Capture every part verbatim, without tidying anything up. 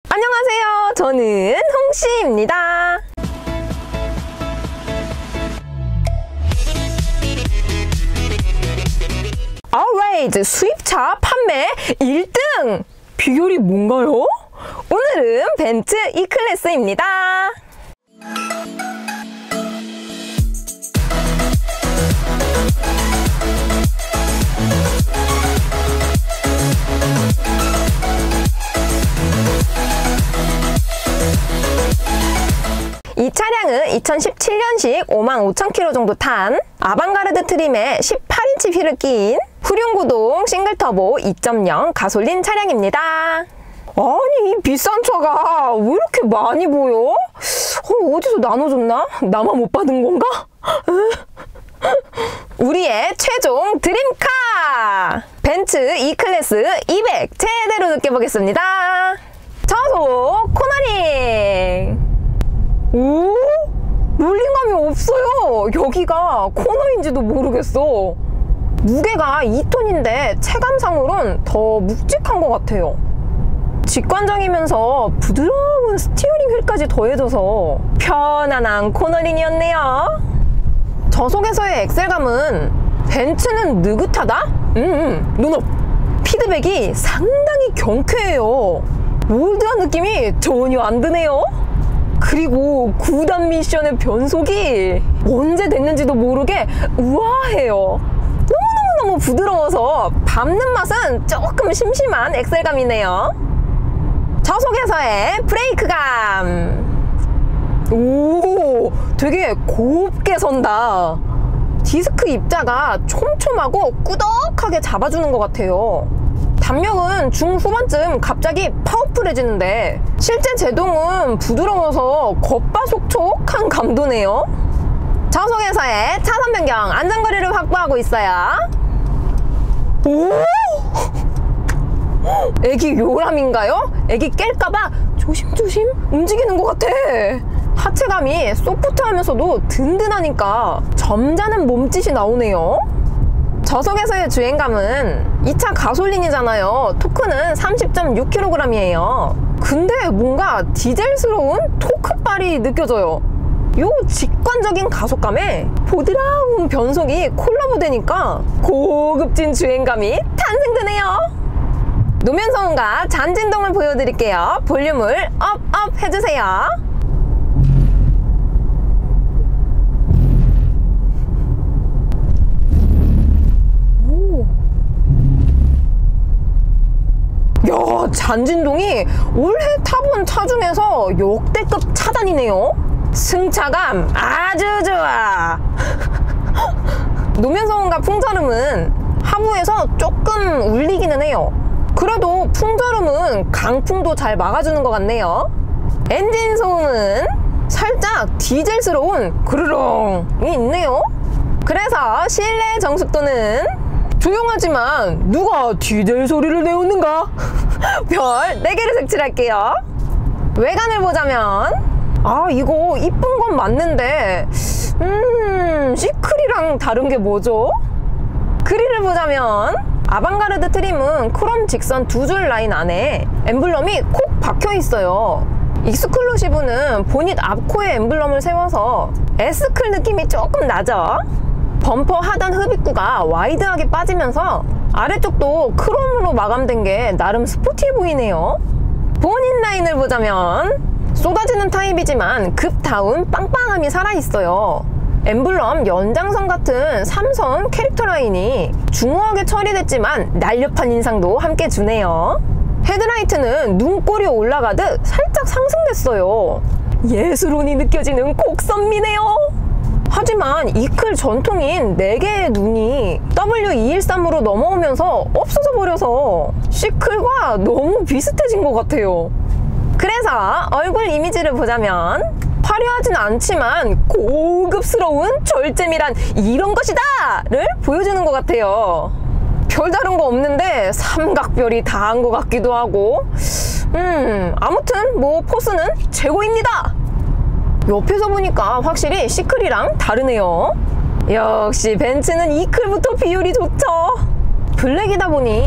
안녕하세요. 저는 홍씨입니다. Alright, 수입차 판매 일 등! 비결이 뭔가요? 오늘은 벤츠 E클래스입니다. 이 차량은 이천십칠 년식 오만 오천 킬로미터 정도 탄 아방가르드 트림에 십팔 인치 휠을 끼인 후륜구동 싱글터보 이 점 영 가솔린 차량입니다. 아니, 이 비싼 차가 왜 이렇게 많이 보여? 어, 어디서 나눠줬나? 나만 못 받은 건가? 우리의 최종 드림카! 벤츠 E클래스 이백 제대로 느껴보겠습니다. 저속 코너링! 오? 롤링감이 없어요. 여기가 코너인지도 모르겠어. 무게가 이 톤인데 체감상으론 더 묵직한 것 같아요. 직관적이면서 부드러운 스티어링 휠까지 더해져서 편안한 코너링이었네요. 저속에서의 엑셀감은 벤츠는 느긋하다? 음, 노노! 피드백이 상당히 경쾌해요. 올드한 느낌이 전혀 안 드네요. 그리고 구 단 미션의 변속이 언제 됐는지도 모르게 우아해요. 너무너무너무 부드러워서 밟는 맛은 조금 심심한 엑셀감이네요. 저속에서의 브레이크감. 오, 되게 곱게 선다. 디스크 입자가 촘촘하고 꾸덕하게 잡아주는 것 같아요. 담력은 중후반쯤 갑자기 파워풀해지는데 실제 제동은 부드러워서 겉바속촉한 감도네요. 저속에서의 차선 변경 안전거리를 확보하고 있어요. 오! 애기 요람인가요? 애기 깰까봐 조심조심 움직이는 것 같아. 하체감이 소프트하면서도 든든하니까 점잖은 몸짓이 나오네요. 저속에서의 주행감은 이 차 가솔린이잖아요. 토크는 삼십 점 육 킬로그램이에요. 근데 뭔가 디젤스러운 토크발이 느껴져요. 요 직관적인 가속감에 보드라운 변속이 콜라보 되니까 고급진 주행감이 탄생되네요. 노면 소음과 잔진동을 보여드릴게요. 볼륨을 업, 업 해주세요. 야, 잔진동이 올해 타본 차 중에서 역대급 차단이네요. 승차감 아주 좋아. 노면 소음과 풍절음은 하부에서 조금 울리기는 해요. 그래도 풍절음은 강풍도 잘 막아주는 것 같네요. 엔진 소음은 살짝 디젤스러운 그르렁이 있네요. 그래서 실내 정숙도는 조용하지만 누가 디젤 소리를 내었는가? 별 네 개를 색칠할게요. 외관을 보자면 아, 이거 이쁜 건 맞는데 음... 시클이랑 다른 게 뭐죠? 그릴을 보자면 아방가르드 트림은 크롬 직선 두 줄 라인 안에 엠블럼이 콕 박혀 있어요. 익스클루시브는 보닛 앞코에 엠블럼을 세워서 S클 느낌이 조금 나죠? 범퍼 하단 흡입구가 와이드하게 빠지면서 아래쪽도 크롬으로 마감된 게 나름 스포티해 보이네요. 보닛 라인을 보자면 쏟아지는 타입이지만 급다운 빵빵함이 살아있어요. 엠블럼 연장선 같은 삼선 캐릭터 라인이 중후하게 처리됐지만 날렵한 인상도 함께 주네요. 헤드라이트는 눈꼬리 올라가듯 살짝 상승됐어요. 예술혼이 느껴지는 곡선미네요. 하지만 이클 전통인 네 개의 눈이 더블유 이백십삼으로 넘어오면서 없어져 버려서 C클과 너무 비슷해진 것 같아요. 그래서 얼굴 이미지를 보자면 화려하진 않지만 고급스러운 절제미란 이런 것이다! 를 보여주는 것 같아요. 별다른 거 없는데 삼각별이 다한 것 같기도 하고 음 아무튼 뭐 포스는 최고입니다. 옆에서 보니까 확실히 C클이랑 다르네요. 역시 벤츠는 E클부터 비율이 좋죠. 블랙이다 보니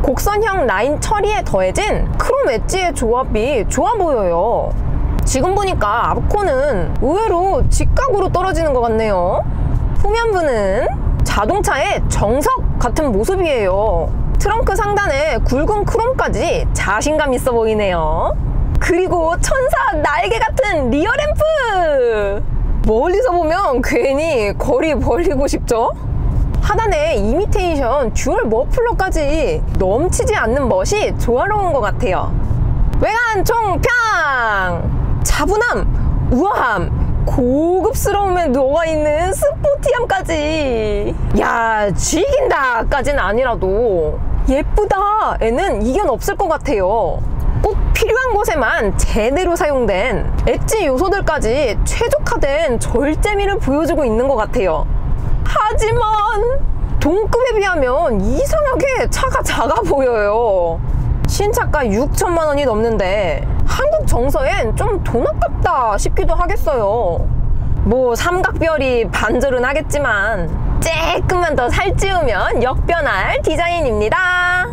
곡선형 라인 처리에 더해진 크롬 엣지의 조합이 좋아 보여요. 지금 보니까 앞코는 의외로 직각으로 떨어지는 것 같네요. 후면부는 자동차의 정석 같은 모습이에요. 트렁크 상단에 굵은 크롬까지 자신감 있어 보이네요. 그리고 천사 날개 같은 리어 램프! 멀리서 보면 괜히 거리 벌리고 싶죠? 하단에 이미테이션 듀얼 머플러까지 넘치지 않는 멋이 조화로운 것 같아요. 외관 총평! 차분함, 우아함, 고급스러움에 녹아있는 스포티함까지. 야, 즐긴다 까지는 아니라도 예쁘다 에는 이견 없을 것 같아요. 꼭 필요한 곳에만 제대로 사용된 엣지 요소들까지 최적화된 절제미를 보여주고 있는 것 같아요. 하지만 동급에 비하면 이상하게 차가 작아 보여요. 신차가 육천만 원이 넘는데 한국 정서엔 좀 돈 아깝다 싶기도 하겠어요. 뭐 삼각별이 반절은 하겠지만 조금만 더 살찌우면 역변할 디자인입니다.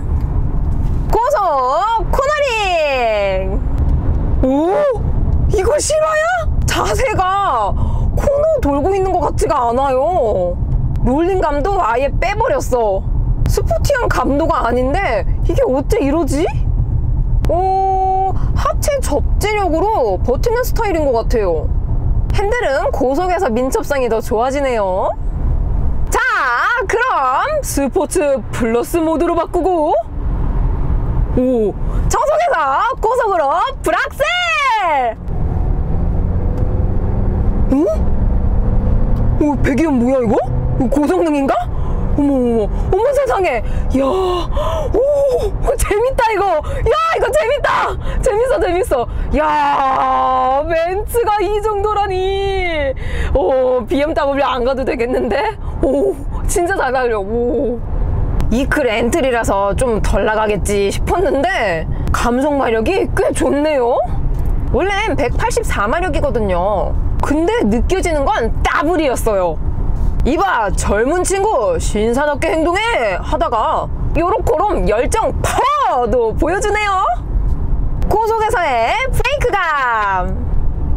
고속 코너링! 오! 이거 실화야? 자세가 코너 돌고 있는 것 같지가 않아요. 롤링감도 아예 빼버렸어. 스포티한 감도가 아닌데 이게 어째 이러지? 오, 하체 접지력으로 버티는 스타일인 것 같아요. 핸들은 고속에서 민첩성이 더 좋아지네요. 자, 그럼 스포츠 플러스 모드로 바꾸고 오, 저속에서 고속으로 브락셀! 어? 오, 배기음 뭐야 이거? 고성능인가? 어머 어머 어머 세상에. 야, 오, 재밌다 이거. 야, 이거 재밌다. 재밌어 재밌어. 야, 벤츠가 이 정도라니. 오, 비엠더블유 안 가도 되겠는데? 오, 진짜 잘 달려. 오. 이클 엔트리라서 좀 덜 나가겠지 싶었는데 감속 마력이 꽤 좋네요. 원래는 백팔십사 마력이거든요. 근데 느껴지는 건 더블이었어요. 이봐 젊은 친구 신사답게 행동해 하다가 요렇게럼 열정 퍼도 보여주네요. 고속에서의 브레이크감.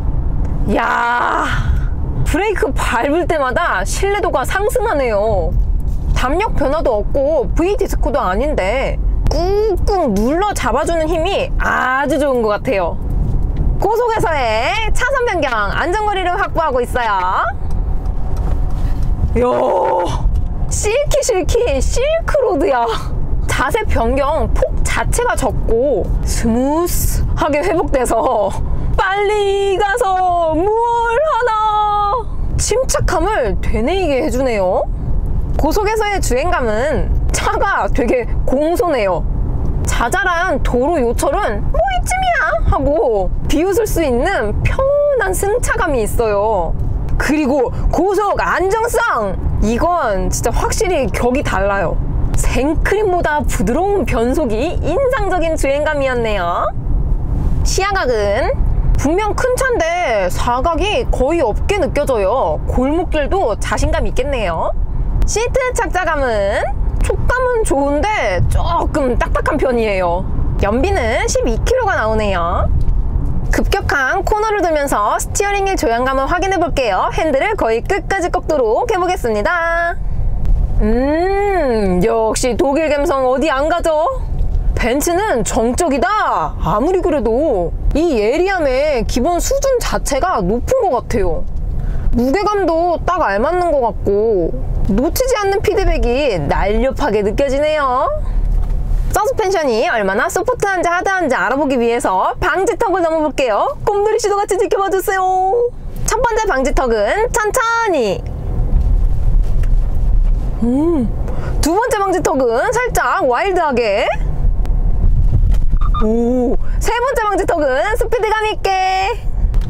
야, 브레이크 밟을 때마다 신뢰도가 상승하네요. 담력 변화도 없고 V디스크도 아닌데 꾹꾹 눌러 잡아주는 힘이 아주 좋은 것 같아요. 고속에서의 차선 변경 안전거리를 확보하고 있어요. 이야, 실키 실키 실크로드야. 자세 변경 폭 자체가 적고 스무스하게 회복돼서 빨리 가서 뭘 하나 침착함을 되뇌이게 해주네요. 고속에서의 주행감은 차가 되게 공손해요. 자잘한 도로 요철은 뭐 이쯤이야 하고 비웃을 수 있는 편안한 승차감이 있어요. 그리고 고속 안정성! 이건 진짜 확실히 격이 달라요. 생크림보다 부드러운 변속이 인상적인 주행감이었네요. 시야각은 분명 큰 차인데 사각이 거의 없게 느껴져요. 골목길도 자신감 있겠네요. 시트 착자감은 촉감은 좋은데 조금 딱딱한 편이에요. 연비는 십이 킬로미터가 나오네요. 급격한 코너를 두면서 스티어링의 조향감을 확인해 볼게요. 핸들을 거의 끝까지 꺾도록 해보겠습니다. 음, 역시 독일 감성 어디 안 가죠? 벤츠는 정적이다. 아무리 그래도 이 예리함의 기본 수준 자체가 높은 것 같아요. 무게감도 딱 알맞는 것 같고 놓치지 않는 피드백이 날렵하게 느껴지네요. 서스펜션이 얼마나 소프트한지 하드한지 알아보기 위해서 방지턱을 넘어볼게요. 꼼돌이 씨도 같이 지켜봐주세요. 첫 번째 방지턱은 천천히. 음, 두 번째 방지턱은 살짝 와일드하게. 오, 세 번째 방지턱은 스피드감 있게.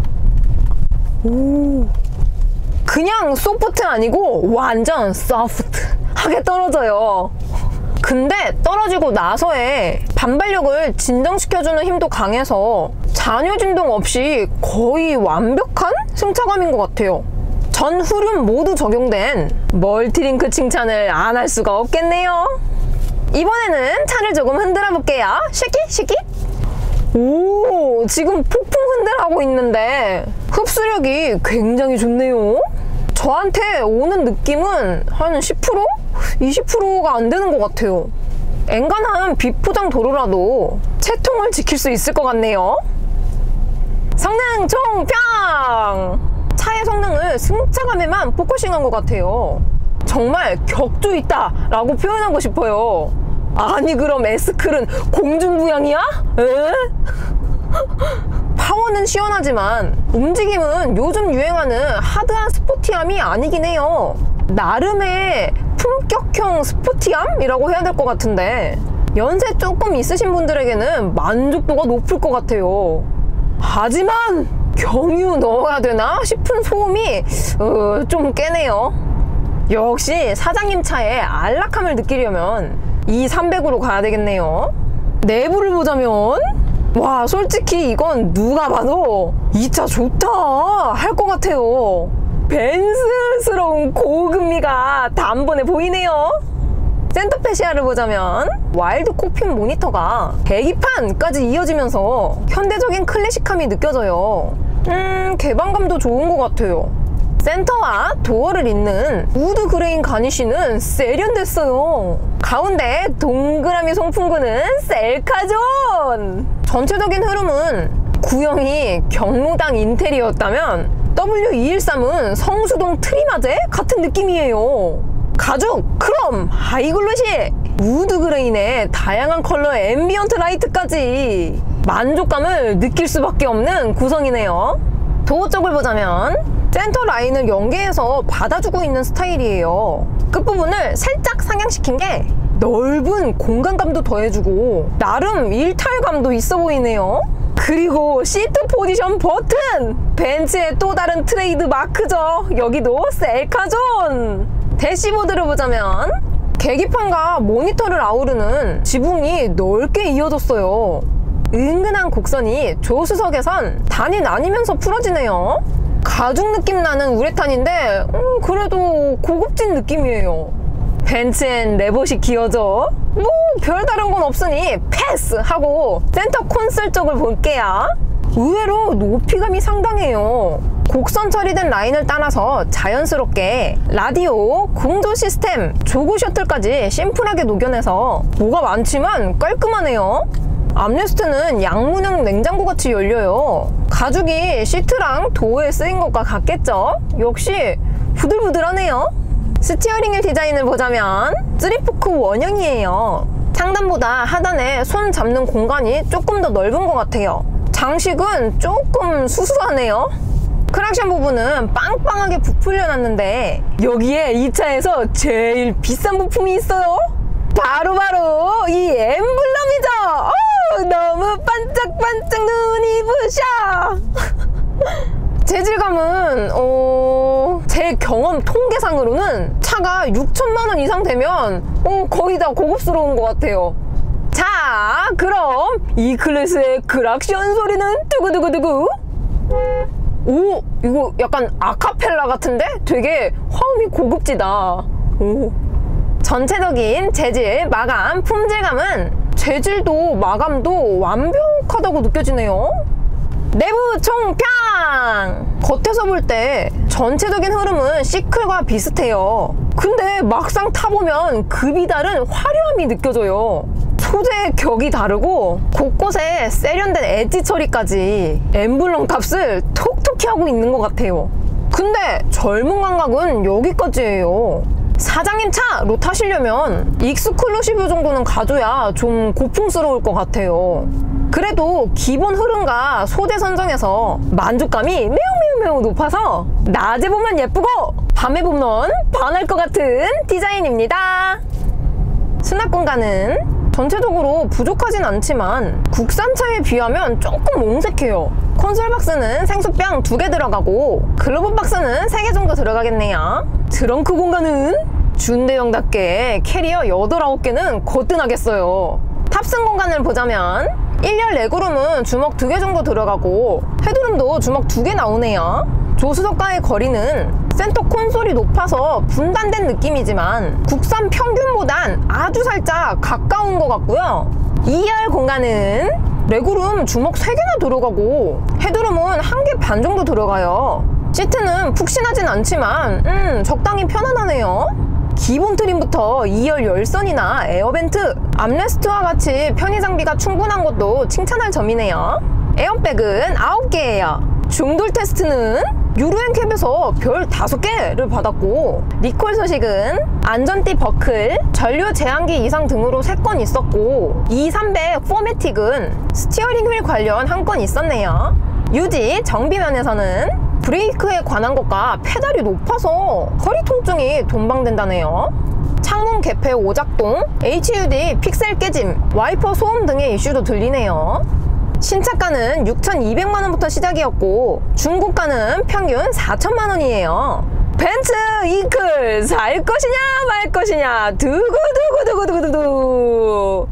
오, 그냥 소프트 아니고 완전 소프트하게 떨어져요. 근데 떨어지고 나서의 반발력을 진정시켜주는 힘도 강해서 잔여 진동 없이 거의 완벽한 승차감인 것 같아요. 전 후륜 모두 적용된 멀티링크 칭찬을 안 할 수가 없겠네요. 이번에는 차를 조금 흔들어 볼게요. 쉐키 쉐키. 오, 지금 폭풍 흔들하고 있는데 흡수력이 굉장히 좋네요. 저한테 오는 느낌은 한 십 퍼센트? 이십 퍼센트가 안 되는 것 같아요. 엔간한 비포장 도로라도 채통을 지킬 수 있을 것 같네요. 성능 총평! 차의 성능을 승차감에만 포커싱한 것 같아요. 정말 격조 있다 라고 표현하고 싶어요. 아니 그럼 S클은 공중부양이야? 에? 파워는 시원하지만 움직임은 요즘 유행하는 하드한 스포티함이 아니긴 해요. 나름의 품격형 스포티함이라고 해야 될 것 같은데 연세 조금 있으신 분들에게는 만족도가 높을 것 같아요. 하지만 경유 넣어야 되나 싶은 소음이 어, 좀 깨네요. 역시 사장님 차에 안락함을 느끼려면 이 삼백으로 가야 되겠네요. 내부를 보자면 와, 솔직히 이건 누가 봐도 이 차 좋다 할 것 같아요. 벤츠스러운 고급미가 단번에 보이네요. 센터 페시아를 보자면 와일드 콕핏 모니터가 계기판까지 이어지면서 현대적인 클래식함이 느껴져요. 음, 개방감도 좋은 것 같아요. 센터와 도어를 잇는 우드 그레인 가니쉬는 세련됐어요. 가운데 동그라미 송풍구는 셀카존! 전체적인 흐름은 구형이 경로당 인테리어였다면 더블유 이백십삼은 성수동 트리마제 같은 느낌이에요. 가죽, 크롬, 하이글로시, 우드 그레인에 다양한 컬러의 앰비언트 라이트까지 만족감을 느낄 수밖에 없는 구성이네요. 도어 쪽을 보자면 센터 라인을 연계해서 받아주고 있는 스타일이에요. 끝부분을 살짝 상향시킨 게 넓은 공간감도 더해주고 나름 일탈감도 있어 보이네요. 그리고 시트 포지션 버튼! 벤츠의 또 다른 트레이드 마크죠. 여기도 셀카존! 대시보드를 보자면 계기판과 모니터를 아우르는 지붕이 넓게 이어졌어요. 은근한 곡선이 조수석에선 단이 나뉘면서 풀어지네요. 가죽 느낌 나는 우레탄인데 음, 그래도 고급진 느낌이에요. 벤츠엔 레버식 기어져. 뭐 별다른 건 없으니 패스하고 센터 콘솔 쪽을 볼게요. 의외로 높이감이 상당해요. 곡선 처리된 라인을 따라서 자연스럽게 라디오, 공조 시스템, 조구 셔틀까지 심플하게 녹여내서 뭐가 많지만 깔끔하네요. 암레스트는 양문형 냉장고같이 열려요. 가죽이 시트랑 도어에 쓰인 것과 같겠죠? 역시 부들부들하네요. 스티어링 휠 디자인을 보자면 쓰리포크 원형이에요. 상단보다 하단에 손 잡는 공간이 조금 더 넓은 것 같아요. 장식은 조금 수수하네요. 크락션 부분은 빵빵하게 부풀려 놨는데 여기에 이 차에서 제일 비싼 부품이 있어요. 바로바로 이 엠블럼이죠. 오, 너무 반짝반짝 눈이 부셔. 재질감은 어... 제 경험 통계상으로는 차가 육천만 원 이상 되면 어, 거의 다 고급스러운 것 같아요. 자, 그럼 이 클래스의 크락션 소리는 두구두구두구. 오, 이거 약간 아카펠라 같은데? 되게 화음이 고급지다. 오. 전체적인 재질, 마감, 품질감은 재질도 마감도 완벽하다고 느껴지네요. 내부 총평! 겉에서 볼 때 전체적인 흐름은 C클과 비슷해요. 근데 막상 타보면 급이 다른 화려함이 느껴져요. 소재의 격이 다르고 곳곳에 세련된 엣지 처리까지 엠블럼 값을 톡톡히 하고 있는 것 같아요. 근데 젊은 감각은 여기까지예요. 사장님 차로 타시려면 익스클루시브 정도는 가져야 좀 고풍스러울 것 같아요. 그래도 기본 흐름과 소재 선정에서 만족감이 매우 매우 매우 높아서 낮에 보면 예쁘고 밤에 보면 반할 것 같은 디자인입니다. 수납 공간은 전체적으로 부족하진 않지만 국산차에 비하면 조금 옹색해요. 콘솔 박스는 생수병 두 개 들어가고 글로브 박스는 세 개 정도 들어가겠네요. 트렁크 공간은 준대형답게 캐리어 여덟, 아홉 개는 거뜬하겠어요. 탑승 공간을 보자면 일 열 레그룸은 주먹 두 개 정도 들어가고 헤드룸도 주먹 두 개 나오네요. 조수석과의 거리는 센터 콘솔이 높아서 분단된 느낌이지만 국산 평균보단 아주 살짝 가까운 것 같고요. 이 열 공간은 레그룸 주먹 세 개나 들어가고 헤드룸은 한 개 반 정도 들어가요. 시트는 푹신하진 않지만 음 적당히 편안하네요. 기본 트림부터 이 열 열선이나 에어벤트, 암레스트와 같이 편의 장비가 충분한 것도 칭찬할 점이네요. 에어백은 아홉 개예요. 중돌 테스트는 유로엔캡에서 별 다섯 개를 받았고, 리콜 소식은 안전띠 버클, 전류 제한기 이상 등으로 세 건 있었고, 이삼백 포매틱은 스티어링 휠 관련 한 건 있었네요. 유지, 정비 면에서는 브레이크에 관한 것과 페달이 높아서 허리 통증이 돈방된다네요. 창문 개폐 오작동, 에이치유디 픽셀 깨짐, 와이퍼 소음 등의 이슈도 들리네요. 신차가는 육천이백만 원부터 시작이었고 중고가는 평균 사천만 원이에요. 벤츠 이클 살 것이냐 말 것이냐 두구두구두구두구두구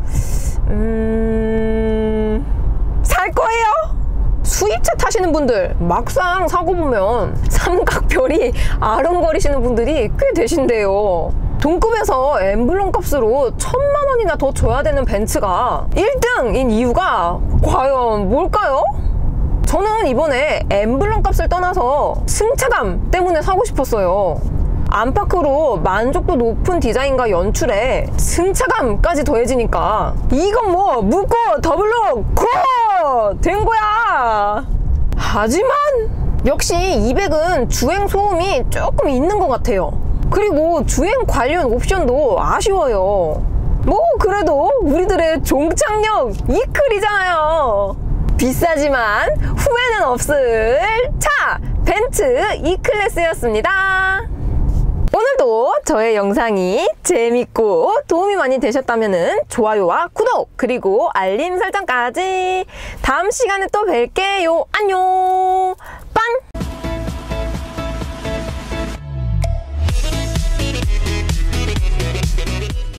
음... 살 거예요. 수입차 타시는 분들 막상 사고 보면 삼각별이 아른거리시는 분들이 꽤 되신대요. 동급에서 엠블럼 값으로 천만 원이나 더 줘야 되는 벤츠가 일 등인 이유가 과연 뭘까요? 저는 이번에 엠블럼 값을 떠나서 승차감 때문에 사고 싶었어요. 안팎으로 만족도 높은 디자인과 연출에 승차감까지 더해지니까 이건 뭐 묶고 더블로 코! 된 거야. 하지만 역시 이백은 주행 소음이 조금 있는 것 같아요. 그리고 주행 관련 옵션도 아쉬워요. 뭐 그래도 우리들의 종착역 이클이잖아요. 비싸지만 후회는 없을 차! 벤츠 이클래스였습니다. 오늘도 저의 영상이 재밌고 도움이 많이 되셨다면 좋아요와 구독 그리고 알림 설정까지. 다음 시간에 또 뵐게요. 안녕.